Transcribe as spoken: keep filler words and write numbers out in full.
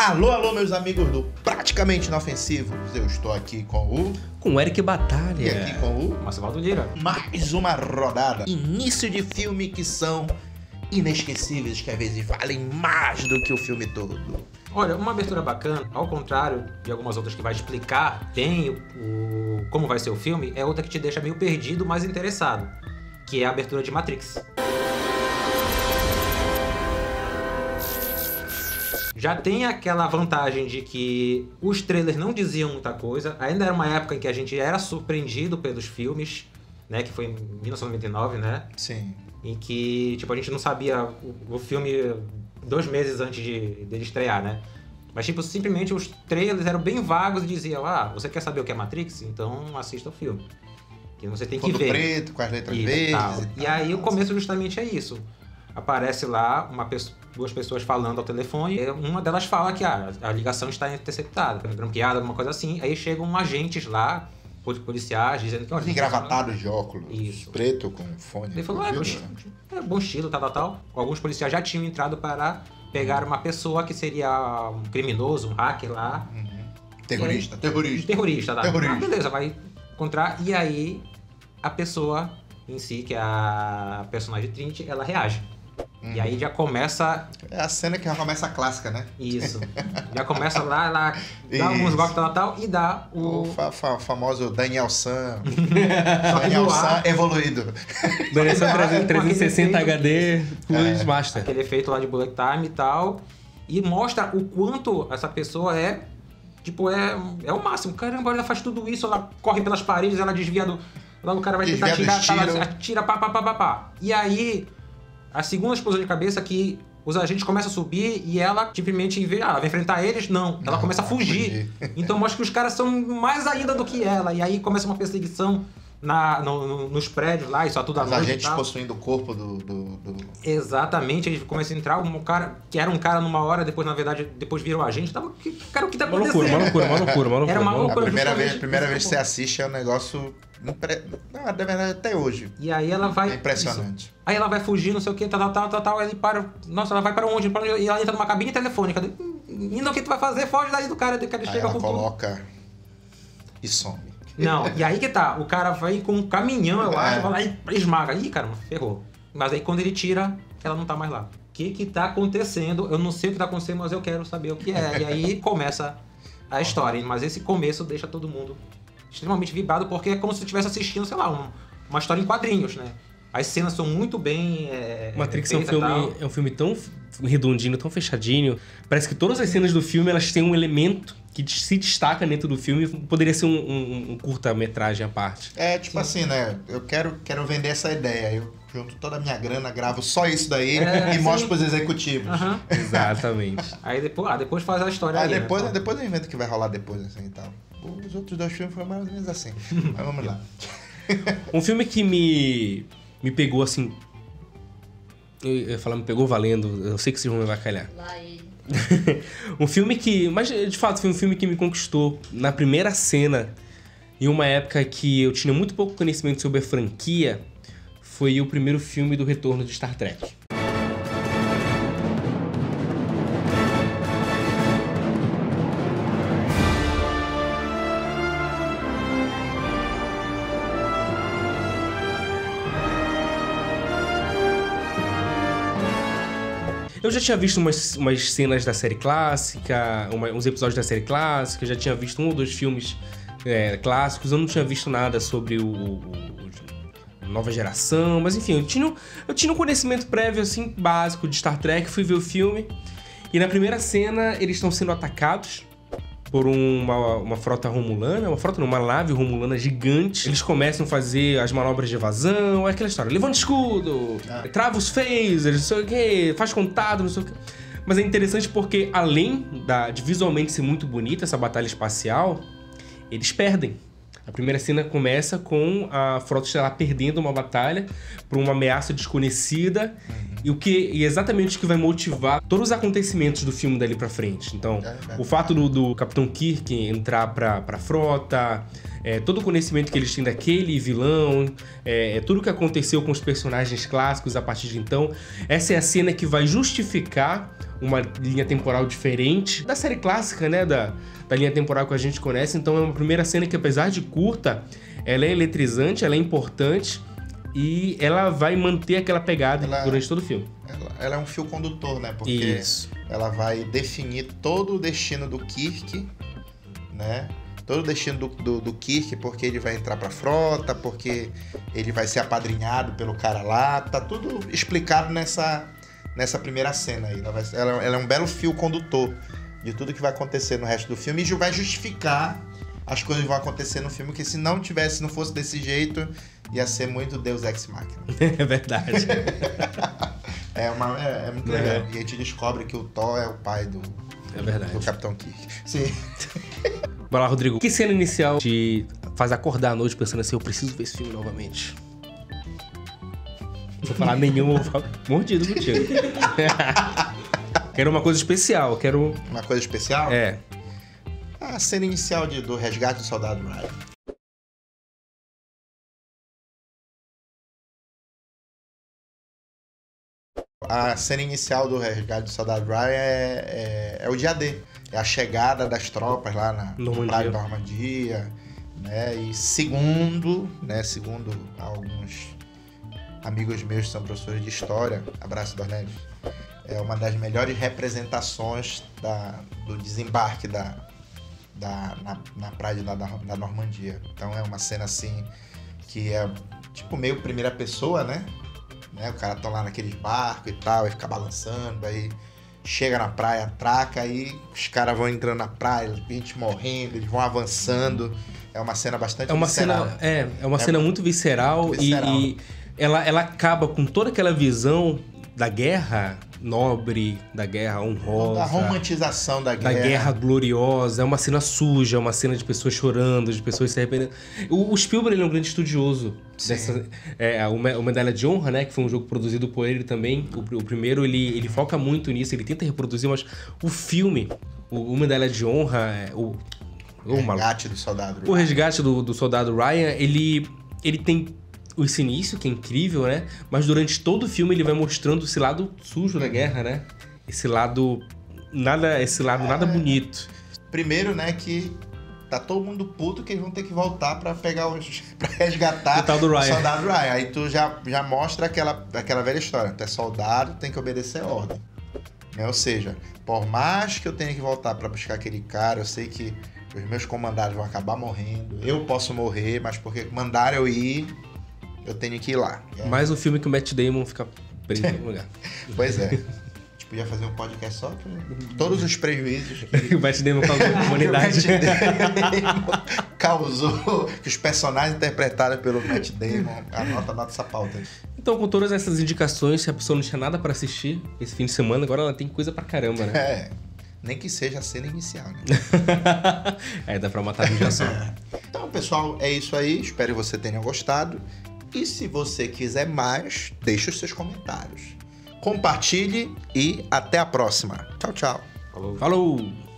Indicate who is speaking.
Speaker 1: Alô, alô, meus amigos do Praticamente Inofensivos. Eu estou aqui com o...
Speaker 2: Com o Eric Batalha.
Speaker 1: E aqui com o...
Speaker 3: Marcelo Lira.
Speaker 1: Mais uma rodada. Início de filme que são inesquecíveis, que às vezes valem mais do que o filme todo.
Speaker 3: Olha, uma abertura bacana, ao contrário de algumas outras que vai explicar bem o, o, como vai ser o filme, é outra que te deixa meio perdido, mas interessado, que é a abertura de Matrix. Já tem aquela vantagem de que os trailers não diziam muita coisa, ainda era uma época em que a gente era surpreendido pelos filmes, né, que foi em mil novecentos e noventa e nove, né?
Speaker 1: Sim.
Speaker 3: Em que, tipo, a gente não sabia o, o filme dois meses antes de dele estrear, né? Mas, tipo, simplesmente os trailers eram bem vagos e diziam, ah, você quer saber o que é Matrix? Então assista o filme. Que você tem
Speaker 1: Fundo
Speaker 3: que ver.
Speaker 1: preto, com as letras
Speaker 3: Isso,
Speaker 1: verdes
Speaker 3: tal.
Speaker 1: e tal.
Speaker 3: E aí o começo justamente é isso. Aparece lá uma pessoa, duas pessoas falando ao telefone, e uma delas fala que ah, a ligação está interceptada, grampeada, alguma coisa assim. Aí chegam agentes lá, policiais, dizendo que...
Speaker 1: Engravatados de óculos,
Speaker 3: Isso.
Speaker 1: preto com fone.
Speaker 3: Ele falou, é, bom, é bom estilo, tal, tal, tal. Alguns policiais já tinham entrado para pegar uma pessoa que seria um criminoso, um hacker lá.
Speaker 1: Uhum. Terrorista,
Speaker 3: aí,
Speaker 1: terrorista.
Speaker 3: Terrorista, tá?
Speaker 1: Terrorista.
Speaker 3: Ah, beleza, vai encontrar. E aí, a pessoa em si, que é a personagem Trinity, ela reage. Uhum. E aí já começa...
Speaker 1: É a cena que já começa a clássica, né?
Speaker 3: Isso. Já começa lá, ela dá
Speaker 1: Isso.
Speaker 3: alguns golpes, tal, tal, e dá o...
Speaker 1: O fa fa famoso Daniel San.
Speaker 3: Só que
Speaker 1: Daniel
Speaker 3: no
Speaker 1: San
Speaker 3: ar,
Speaker 1: evoluído.
Speaker 2: Daniel San
Speaker 3: com
Speaker 2: trezentos e sessenta
Speaker 3: aquele
Speaker 2: H D Plus
Speaker 1: É.
Speaker 2: Master.
Speaker 3: aquele efeito lá de bullet time e tal. E mostra o quanto essa pessoa é... Tipo, é, é o máximo. Caramba, ela faz tudo isso, ela corre pelas paredes, ela desvia do... Lá o cara vai tentar
Speaker 1: Desvia
Speaker 3: tirar,
Speaker 1: dos
Speaker 3: ela
Speaker 1: tiros.
Speaker 3: atira, pá, pá, pá, pá, pá. E aí, a segunda explosão de cabeça que os agentes começam a subir e ela simplesmente, em vez, ah, ela vai enfrentar eles, não. Ela
Speaker 1: Não,
Speaker 3: começa a
Speaker 1: vai
Speaker 3: fugir.
Speaker 1: fugir.
Speaker 3: Então mostra que os caras são mais ainda do que ela. E aí começa uma perseguição na, no- no- nos prédios lá, isso tudo à
Speaker 1: Os
Speaker 3: noite e
Speaker 1: agentes
Speaker 3: tal.
Speaker 1: possuindo o corpo do... do, do...
Speaker 3: Exatamente, eles começam a entrar, um cara que era um cara numa hora, depois na verdade, depois virou agente. Tava, que, cara, o que tá
Speaker 2: Uma
Speaker 3: acontecendo?
Speaker 2: loucura, uma loucura, uma loucura, uma loucura.
Speaker 3: Era uma
Speaker 2: uma
Speaker 1: A
Speaker 3: loucura.
Speaker 1: primeira vez,
Speaker 3: justamente
Speaker 1: primeira vez que você
Speaker 3: isso,
Speaker 1: assiste é um negócio... Impre... Não, na verdade, até hoje.
Speaker 3: E aí ela vai...
Speaker 1: É impressionante.
Speaker 3: Isso. Aí ela vai fugir, não sei o que, tal, tal, tal, tal, tal. Aí ele para... Nossa, ela vai para onde? Para onde? E ela entra numa cabine telefônica. Indo, o que tu vai fazer? Foge daí do cara. O cara
Speaker 1: Aí
Speaker 3: chega
Speaker 1: ela
Speaker 3: com tudo.
Speaker 1: coloca e some.
Speaker 3: Não, e aí que tá. O cara vai com um caminhão, eu acho,
Speaker 1: É.
Speaker 3: vai lá e esmaga. Ih, cara, ferrou. Mas aí quando ele tira, ela não tá mais lá. O que que tá acontecendo? Eu não sei o que tá acontecendo, mas eu quero saber o que é. E aí começa a história. Mas esse começo deixa todo mundo extremamente vibrado, porque é como se você estivesse assistindo, sei lá, um- uma história em quadrinhos, né? As cenas são muito bem... É,
Speaker 2: Matrix é um,
Speaker 3: feitas e
Speaker 2: filme,
Speaker 3: tal.
Speaker 2: é um filme tão redondinho, tão fechadinho. Parece que todas as cenas do filme elas têm um elemento que se destaca dentro do filme. Poderia ser um, um- um curta-metragem à parte.
Speaker 1: É tipo assim, né? Eu quero, quero vender essa ideia. Eu junto toda a minha grana, gravo só isso daí
Speaker 3: É,
Speaker 1: e
Speaker 3: sim.
Speaker 1: mostro pros executivos.
Speaker 3: Aham.
Speaker 2: Exatamente.
Speaker 3: Aí depois, ah, depois faz a história
Speaker 1: Aí
Speaker 3: aí,
Speaker 1: depois,
Speaker 3: né?
Speaker 1: depois eu invento o que vai rolar depois, assim e tal. Os outros dois filmes foram mais ou menos assim. Mas vamos lá.
Speaker 2: Um filme que me, me pegou assim... Eu ia falar, me pegou valendo. Eu sei que vocês vão me avacalhar.
Speaker 4: Lá ele.
Speaker 2: Um filme que... Mas, de fato, foi um filme que me conquistou na primeira cena. Em uma época que eu tinha muito pouco conhecimento sobre a franquia. Foi o primeiro filme do retorno de Star Trek. Eu já tinha visto umas, umas cenas da série clássica, uma- uns episódios da série clássica, já tinha visto um ou dois filmes é, clássicos, eu não tinha visto nada sobre o, o- o- nova geração, mas enfim, eu tinha, um- eu tinha um conhecimento prévio, assim, básico de Star Trek, fui ver o filme, e na primeira cena eles estão sendo atacados por uma, uma frota romulana, uma frota não, uma nave romulana gigante. Eles começam a fazer as manobras de evasão, é aquela história, levanta escudo,
Speaker 1: Ah.
Speaker 2: trava os phasers, não sei o que, faz contato, não sei o que. Mas é interessante porque, além da, de visualmente ser muito bonita essa batalha espacial, eles perdem. A primeira cena começa com a frota estelar perdendo uma batalha por uma ameaça desconhecida e o que e exatamente o que vai motivar todos os acontecimentos do filme dali pra frente. Então,
Speaker 1: É, é.
Speaker 2: o fato do, do Capitão Kirk entrar pra, pra frota, é, todo o conhecimento que eles têm daquele vilão, é, é tudo que aconteceu com os personagens clássicos a partir de então. Essa é a cena que vai justificar uma linha temporal diferente da série clássica, né? Da, da linha temporal que a gente conhece. Então, é uma primeira cena que, apesar de curta, ela é eletrizante, ela é importante e ela vai manter aquela pegada
Speaker 1: Ela-
Speaker 2: durante todo o filme.
Speaker 1: Ela, ela é um fio condutor, né? Porque
Speaker 2: Isso.
Speaker 1: ela vai definir todo o destino do Kirk, né? Todo o destino do, do, do Kirk, porque ele vai entrar pra frota, porque ele vai ser apadrinhado pelo cara lá. Tá tudo explicado nessa, nessa primeira cena aí. Ela, vai, ela, ela é um belo fio condutor de tudo que vai acontecer no resto do filme e vai justificar as coisas que vão acontecer no filme, que se não tivesse, se não fosse desse jeito, ia ser muito Deus Ex Machina.
Speaker 2: É verdade.
Speaker 1: É, uma, é, é muito
Speaker 2: É.
Speaker 1: legal. E a gente descobre que o Thor é o pai do,
Speaker 2: É verdade.
Speaker 1: do Capitão Kirk. Sim.
Speaker 2: Vai lá, Rodrigo. Que cena inicial te faz acordar à noite pensando assim, eu preciso ver esse filme novamente? Não vou falar nenhum, eu vou falar mordido contigo. Quero uma coisa especial, quero...
Speaker 1: Uma coisa especial?
Speaker 2: É.
Speaker 1: A cena inicial de, do resgate do soldado Ryan. A cena inicial do resgate do soldado Ryan é, é, é o dia D. É a chegada das tropas lá na
Speaker 2: Normandia.
Speaker 1: na praia da Normandia. Né? E segundo, né, segundo alguns amigos meus que são professores de história, abraço Dornelles, é uma das melhores representações da, do desembarque da, da, na, na praia da, da Normandia. Então é uma cena assim que é tipo meio primeira pessoa, né? né? O cara tá lá naqueles barcos e tal, aí fica balançando, aí chega na praia, atraca, aí os caras vão entrando na praia, gente morrendo, eles vão avançando. É uma cena bastante
Speaker 2: É uma
Speaker 1: visceral.
Speaker 2: cena, é, é uma
Speaker 1: É
Speaker 2: cena muito visceral,
Speaker 1: visceral.
Speaker 2: e, e ela, ela acaba com toda aquela visão da guerra nobre, da guerra honrosa,
Speaker 1: Da romantização da
Speaker 2: da
Speaker 1: guerra.
Speaker 2: guerra gloriosa. É uma cena suja, é uma cena de pessoas chorando, de pessoas se arrependendo. O, o Spielberg ele é um grande estudioso dessa, é, o, Me- o Medalha de Honra, né, que foi um jogo produzido por ele também. O, o primeiro ele, ele foca muito nisso, ele tenta reproduzir, mas o filme, o, o Medalha de Honra, é, o, o, maluco,
Speaker 1: Resgate do soldado
Speaker 2: o
Speaker 1: Ryan.
Speaker 2: resgate do, do soldado Ryan, ele, ele tem esse início, que é incrível, né? Mas durante todo o filme ele vai mostrando esse lado sujo da guerra, né? Esse lado nada, esse lado nada bonito.
Speaker 1: Primeiro, né, que tá todo mundo puto que eles vão ter que voltar pra pegar os. pra resgatar
Speaker 2: O tal do Ryan.
Speaker 1: soldado Ryan. Aí tu já, já mostra aquela, aquela velha história. Tu é soldado, tem que obedecer a ordem. Né? Ou seja, por mais que eu tenha que voltar pra buscar aquele cara, eu sei que os meus comandados vão acabar morrendo. Eu posso morrer, mas porque mandaram eu ir, eu tenho que ir lá. E aí-
Speaker 2: Mais um filme que o Matt Damon fica preso no lugar.
Speaker 1: Pois é. A gente podia fazer um podcast só com todos os prejuízos que
Speaker 2: O Matt Damon causou a comunidade.
Speaker 1: que o Matt Damon causou, que os personagens interpretados pelo Matt Damon. Anota, anota essa pauta aí.
Speaker 2: Então, com todas essas indicações, se a pessoa não tinha nada pra assistir esse fim de semana, agora ela tem coisa pra caramba, né?
Speaker 1: É, nem que seja a cena inicial, né?
Speaker 2: É, dá pra matar um dia só.
Speaker 1: Então, pessoal, é isso aí. Espero que você tenha gostado. E se você quiser mais, deixe os seus comentários. Compartilhe e até a próxima. Tchau, tchau.
Speaker 3: Falou.
Speaker 2: Falou!